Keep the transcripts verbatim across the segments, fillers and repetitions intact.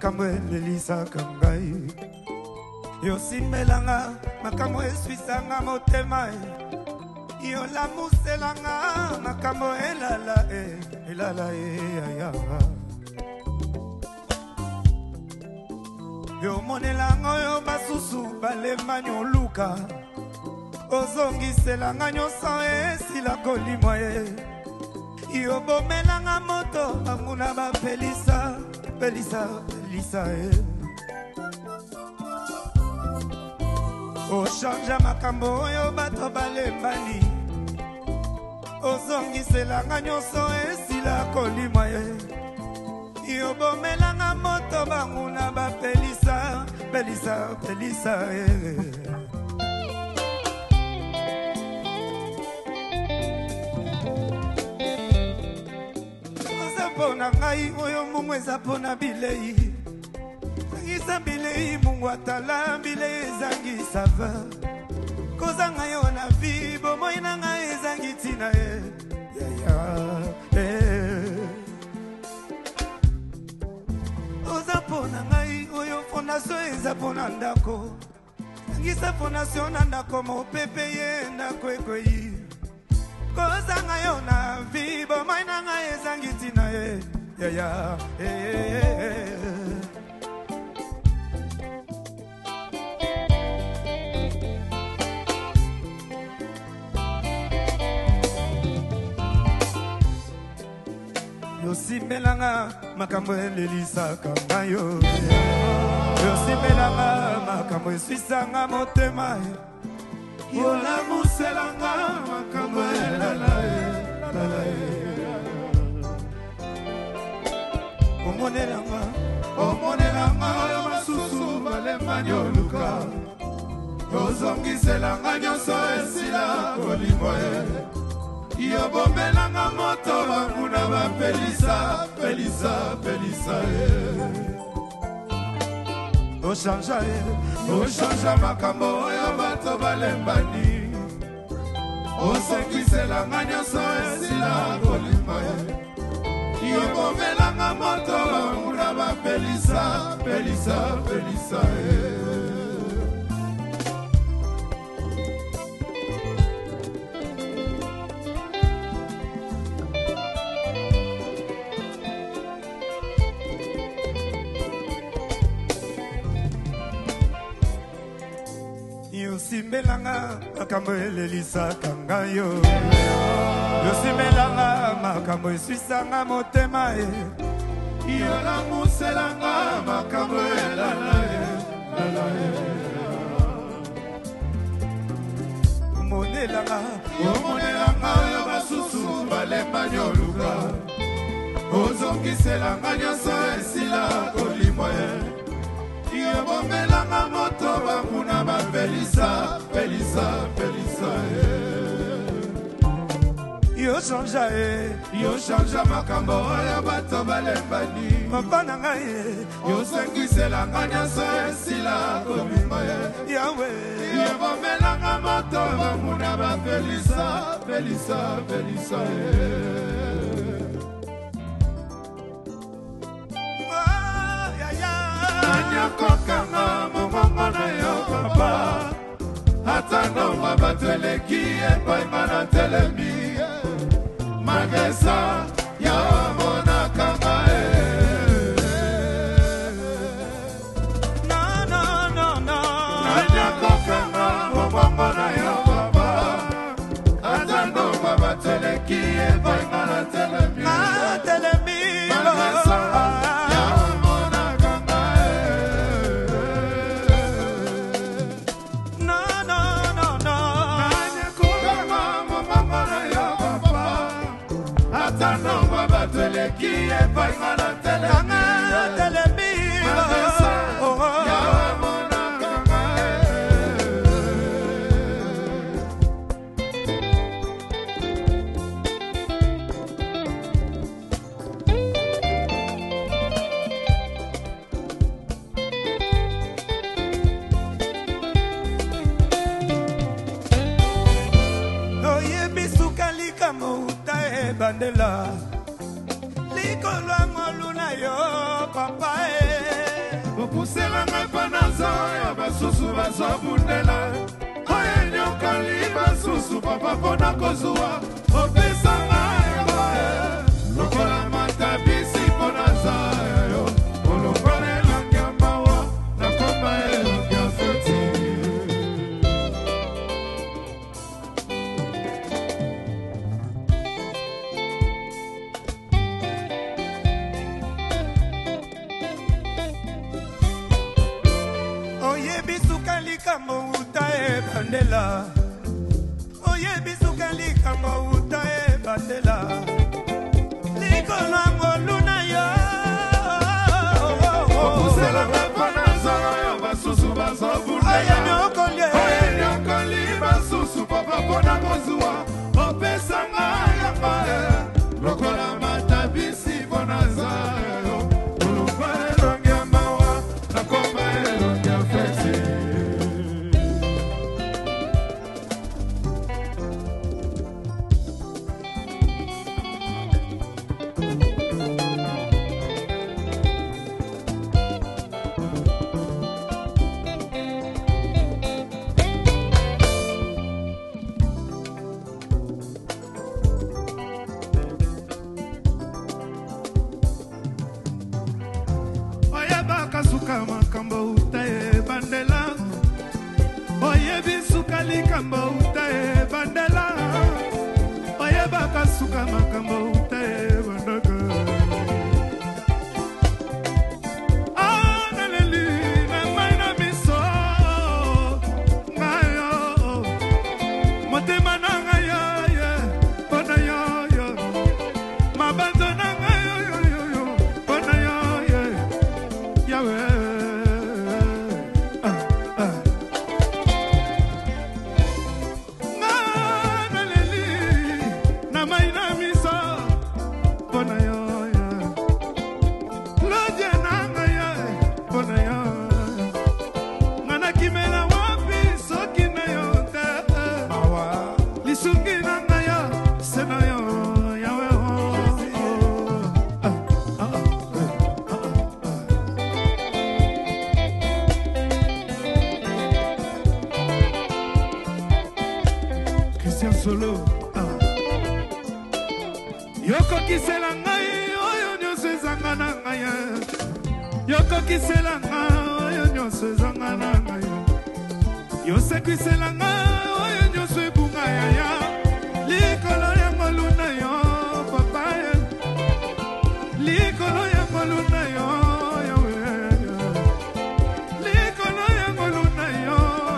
makambo elelisaka ngai. Yosimbelanga makambo eswisanga motema. Yolamuselanga makambo elala e elala e aya. Yomonelanga yo basusu balema nyoluka. Ozongiselanga nyoso esila kolimwa ye. Yobomelanga moto banguna bapelisa pelisa pelisa e. Ochanja makambo oyo bato balembani. Ozongiselanga nyoso esila kolimwa ye. Yobomelanga moto banguna bapelisa pelisa pelisa e. Pona ngai oyo mungu eza pona bilei. Zangisa bilei mungu atala bilei ezangi sava. Koza ngai ona vi bomoi na ngai ezangi tina e. Ya ya e. Oza pona ngai oyo fondasyon eza pona ndako. Zangisa fondasyon na ndako mopepe ye ndako ekweyi. Koza ngai ona vi bomoi na ngai ezangi tina e. Ya ya e e Yosimbelanga makambo elelisaka ngai yo. Yosimbelanga makambo eswisanga motema. Yolamuselanga makambo elala e lala e. Omonelanga, omonelanga oyo basusu balema nyoluka. Ozongiselanga nyoso esila kolimwa ye. Yobomelanga moto banguna bapelisa pelisa pelisa e. Ochanja e, ochanja makambo oyo bato balembani. Ozongiselanga nyoso esila kolimwa ye. Yobomelanga moto banguna bapelisa pelisa pelisa e. Yosimbelanga makambo elelisaka ngai yo. Yosimbelanga makambo eswisanga motema e. Yolamuselanga makambo elala e lala e. Omonelanga, omonelanga oyo basusu balemba nyoluka. Ozongiselanga nyoso esila kolimwa ye. Yobomelanga moto banguna bapelisa pelisa pelisa e. Yo chanja e, yo chanja makambo oyo bato balembani. Papa na ngai e, yo sengiselanga nyoso esila kolimwa ye. Yahweh, yobomelanga moto banguna bapelisa pelisa pelisa e. Kokanga momongo na yo papa. Atano mabatweleki epai mana telemi. Magesa ya mona kanga e. No no no no. Nanya kokanga momongo na yo papa. Atano mabatweleki epai mana telemi. Na telemi. Magesa qui est pas mal à télémi. Oye bisuka lika mouta e bandela. Likolo ngoluna yo papa e. opusela ngai panaza ya basusu bazobundela oye nyokali basusu papa mpona kozwa opesa ngai yango lokola matabisi mpona za yo olongola elongi ya mawa nakoma elongi ya feti likambo uta e bandela oye bisuka likambo uta e bandela likolo ngoluna yo opusela ngapana zara ya basusu bazobundela oye nyokoli oye nyokoli basusu papa mpona kozwa opesa ngai yanga lokola matabisi mpona zara yo olupa elongi ya mawa nakoma elongi ya feti makambo uta e bandela oye bisuka likambo uta e bandela oye bakasuka makambo uta e bandaka analeli na mai na miso ngayo motema na ngayo mpona yo mabanzo na ngayo mpona yo yawe solo yoko kisela ngai oyo nyonso ezanga na ngai yoko kisela ngai oyo nyonso ezanga na ngai yosekwisela ngai oyo nyonso ebunga yaya likolo ya moluna yo papa likolo ya moluna yo likolo ya moluna yo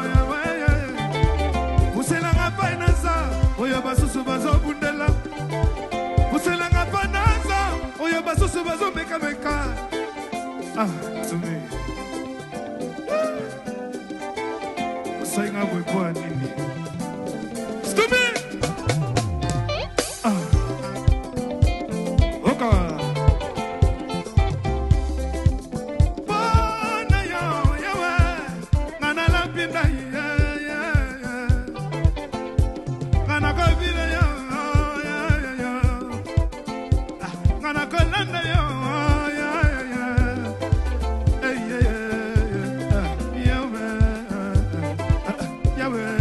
puselanga painaza oyo basusu bazobundela puselanga panaza oyo basusu bazomekameka ah tumi osainga bwepoa nini stumi ah oka pana yo yawe ngana lapinda ye ye ye ngana kovile yo ya ya ya ngana kolanda yo ya ya ya hey yeah yeah yeah yawe yawe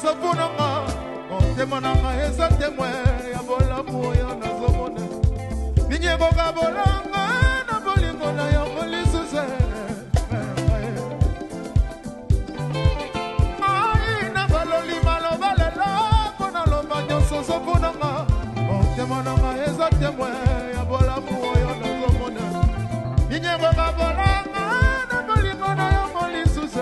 sofunanga motema nanga eza témoin ya bolamu oyo nazomona ninyekoka bolanga na bolingo na yango lisusu ai na baloli maloba lelo mpona loba nyonso sofunanga motema nanga eza témoin ya bolamu oyo nazomona ninyekoka bolanga na bolingo na yango lisusu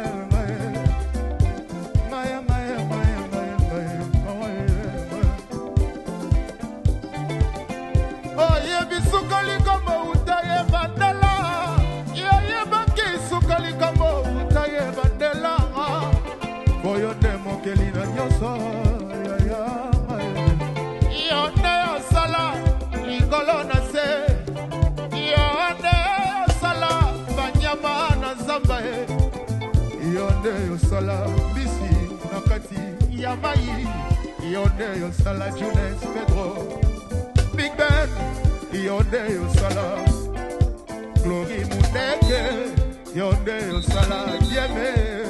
Yosala bisi nakati ya mai yonde yosala Junes Pedro Big Ben yonde yosala Glory Mundeke yonde yosala Dieme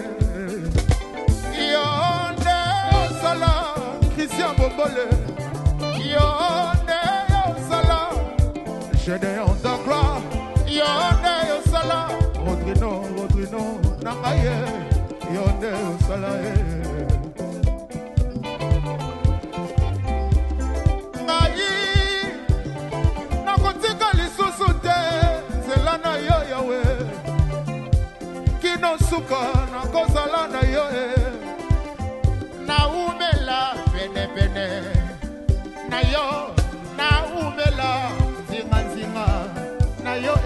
yonde yosala Christian Bobole yonde yosala Gédéon Dacroix yonde yosala Rodrino Rodrino Nangaye yonde osala ngai nakotika lisusu te nzela na yo yawe kino suka nakozala na yo naumela penepene na yo naumela nzinganzinga na yo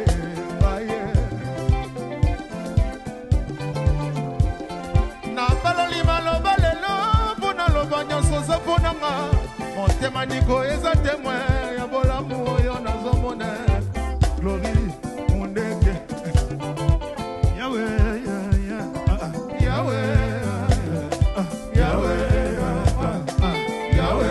motema niko eza témoin ya bolamu oyo nazomona Glory Mundeke yawe yawe yawe yawe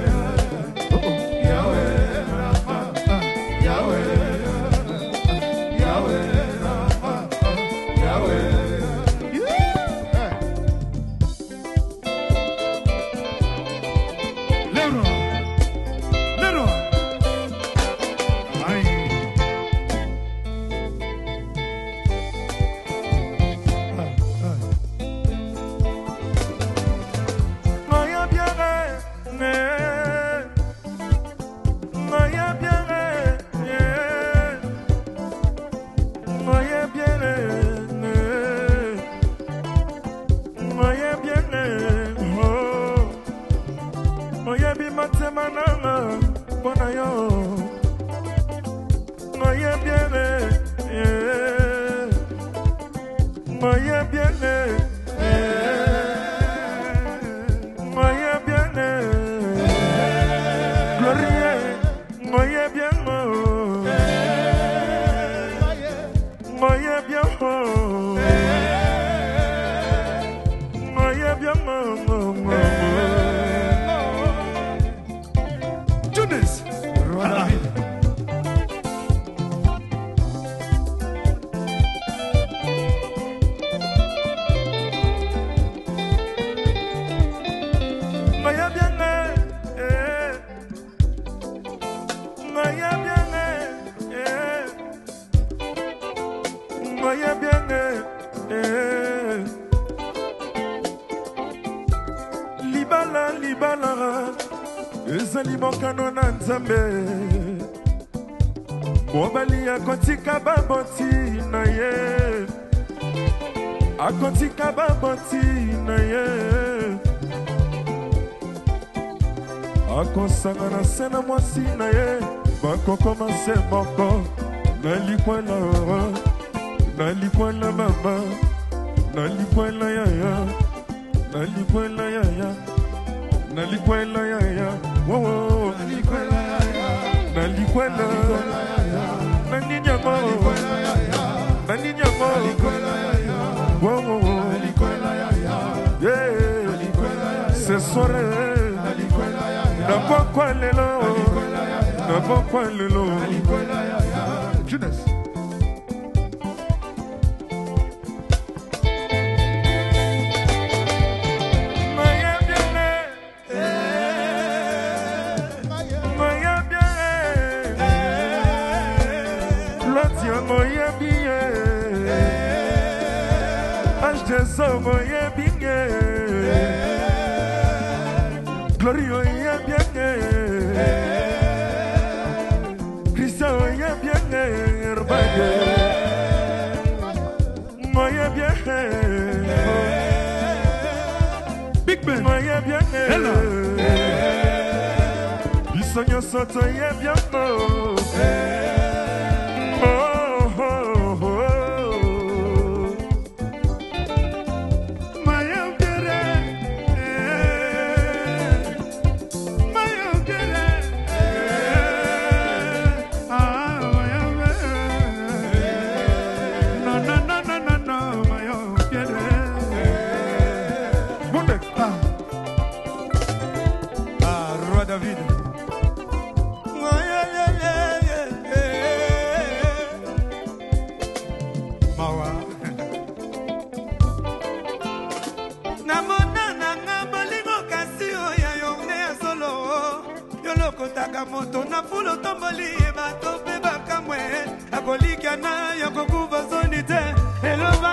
Mobali akotika baboti na ye akotika baboti na ye akosanga na sena mwasi na ye bakokoma se moko na likwela na likwela mama na likwela yaya na likwela yaya na likwela yaya wo wo na likwela yaya na likwela na niña mo na niña mo wo wo na likwela yaya yeah ce soir na likwela yaya na pokwa lelo na pokwa lelo na likwela yaya Judas Jesu moye binge Glorio ye binge Christian ye binge Herbage moye binge Big Ben moye binge Isonyo soto ye binge moto na fulo tomboli bato pe bakamwe akolika na yoko kuva sonite hello